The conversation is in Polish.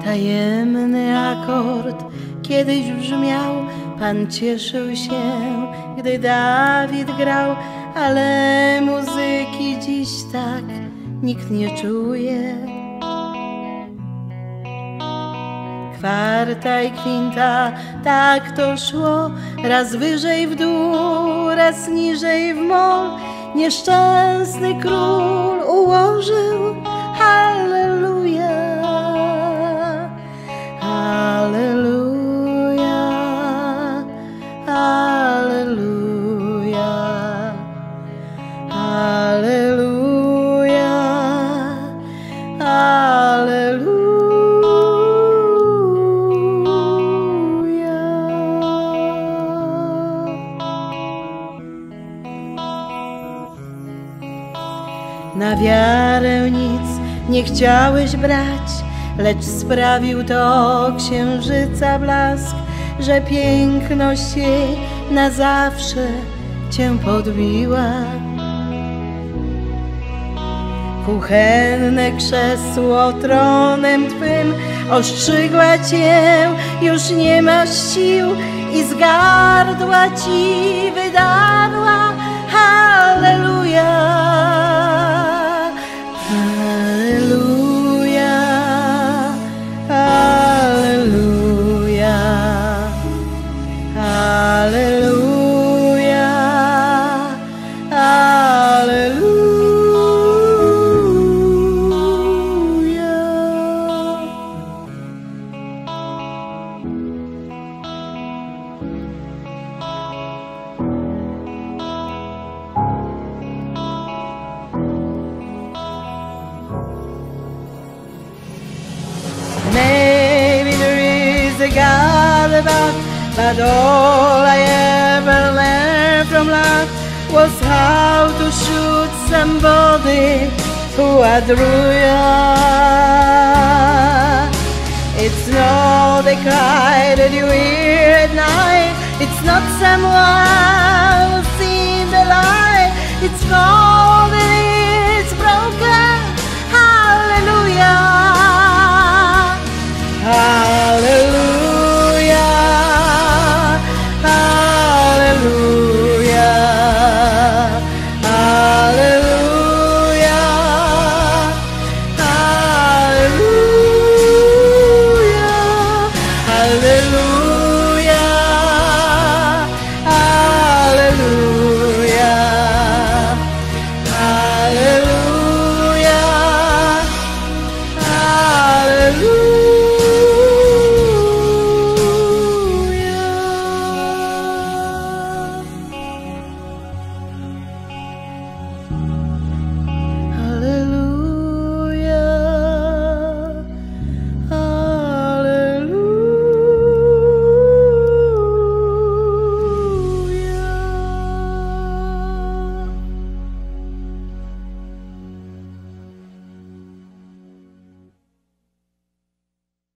Tajemny akord kiedyś brzmiał, Pan cieszył się, gdy Dawid grał, ale muzyki dziś tak nikt nie czuje. Kwarta i kwinta, tak to szło, raz wyżej w dół, raz niżej w mol. Nieszczęsny król ułożył halleluja, halleluja, halleluja, halleluja, halleluja. Na wiarę nic nie chciałeś brać, lecz sprawił to księżyca blask, że piękność jej na zawsze cię podbiła. Kuchenne krzesło tronem twym ostrzygła cię, już nie masz sił i z gardła ci wydarła halleluja. Halleluja, halleluja, halleluja, halleluja. Maybe there is a God above, but all I ever learned from love was how to shoot somebody who outdrew you. It's not the cry that you hear at night, it's not someone